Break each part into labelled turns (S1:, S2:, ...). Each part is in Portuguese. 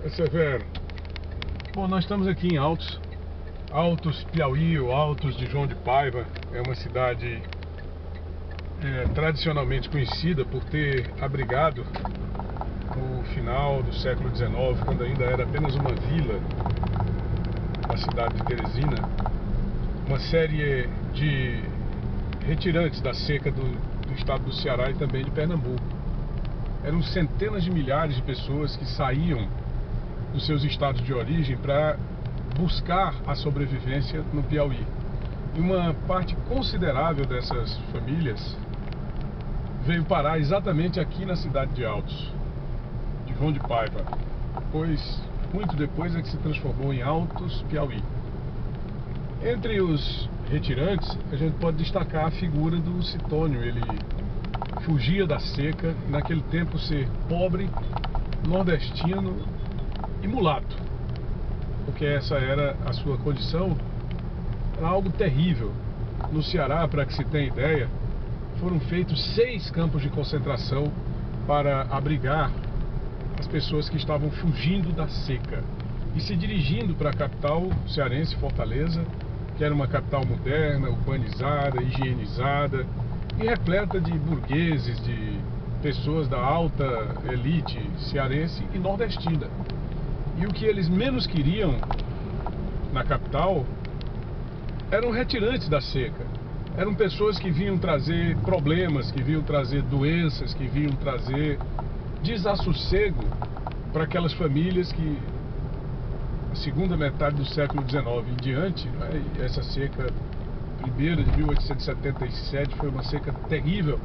S1: Severo. Bom, nós estamos aqui em Altos, Piauí, ou Altos de João de Paiva. É uma cidade tradicionalmente conhecida por ter abrigado, no final do século XIX, quando ainda era apenas uma vila, a cidade de Teresina, uma série de retirantes da seca do estado do Ceará e também de Pernambuco. Eram centenas de milhares de pessoas que saíam dos seus estados de origem para buscar a sobrevivência no Piauí. E uma parte considerável dessas famílias veio parar exatamente aqui na cidade de Altos, de João de Paiva. Pois, muito depois é que se transformou em Altos, Piauí. Entre os retirantes, a gente pode destacar a figura do Citônio. Ele fugia da seca, naquele tempo ser pobre, nordestino e mulato, porque essa era a sua condição. Era algo terrível. No Ceará, para que se tenha ideia, foram feitos 6 campos de concentração para abrigar as pessoas que estavam fugindo da seca e se dirigindo para a capital cearense, Fortaleza, que era uma capital moderna, urbanizada, higienizada e repleta de burgueses, de pessoas da alta elite cearense e nordestina. E o que eles menos queriam na capital eram retirantes da seca. Eram pessoas que vinham trazer problemas, que vinham trazer doenças, que vinham trazer desassossego para aquelas famílias que, na segunda metade do século XIX em diante, né, essa seca primeira de 1877 foi uma seca terrível.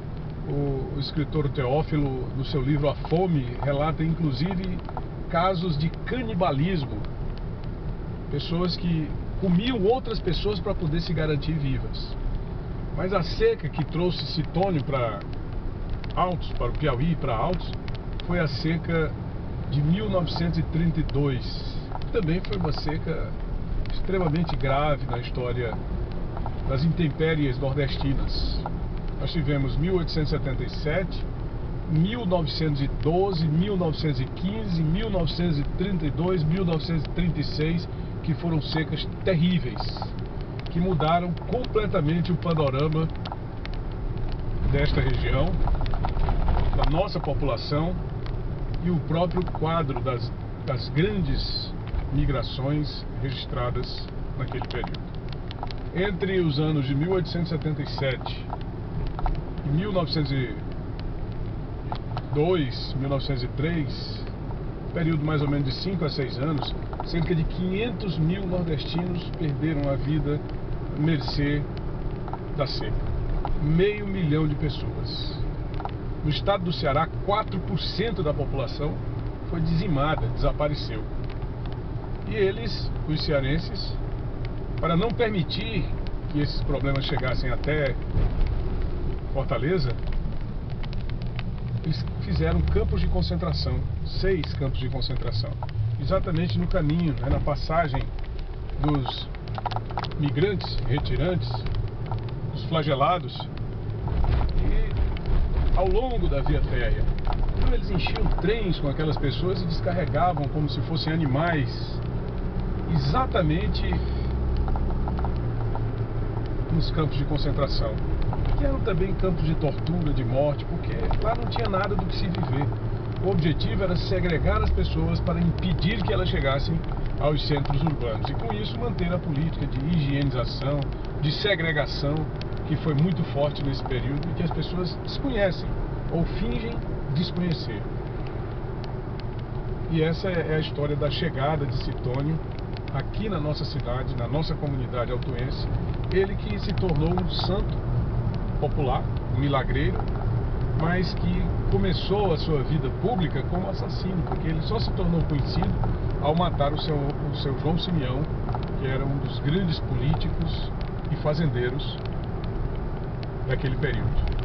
S1: O escritor Teófilo, no seu livro A Fome, relata inclusive casos de canibalismo, pessoas que comiam outras pessoas para poder se garantir vivas. Mas a seca que trouxe Citônio para Altos, para o Piauí, para Altos, foi a seca de 1932. Também foi uma seca extremamente grave na história das intempéries nordestinas. Nós tivemos 1877, 1912, 1915, 1932, 1936, que foram secas terríveis, que mudaram completamente o panorama desta região, da nossa população e o próprio quadro das grandes migrações registradas naquele período. Entre os anos de 1877 e 1902, 1903, período mais ou menos de 5 a 6 anos, cerca de 500 mil nordestinos perderam a vida à mercê da seca. 500 mil de pessoas. No estado do Ceará, 4% da população foi dizimada, desapareceu. E eles, os cearenses, para não permitir que esses problemas chegassem até Fortaleza, eles fizeram campos de concentração, 6 campos de concentração, exatamente no caminho, né, na passagem dos migrantes, retirantes, dos flagelados, e ao longo da via férrea. Então eles enchiam trens com aquelas pessoas e descarregavam como se fossem animais, exatamente nos campos de concentração, que eram também campos de tortura, de morte, porque lá não tinha nada do que se viver. O objetivo era segregar as pessoas para impedir que elas chegassem aos centros urbanos e com isso manter a política de higienização, de segregação, que foi muito forte nesse período e que as pessoas desconhecem ou fingem desconhecer. E essa é a história da chegada de Citônio aqui na nossa cidade, na nossa comunidade altoense. Ele que se tornou um santo popular, um milagreiro, mas que começou a sua vida pública como assassino, porque ele só se tornou conhecido ao matar o seu João Simeão, que era um dos grandes políticos e fazendeiros daquele período.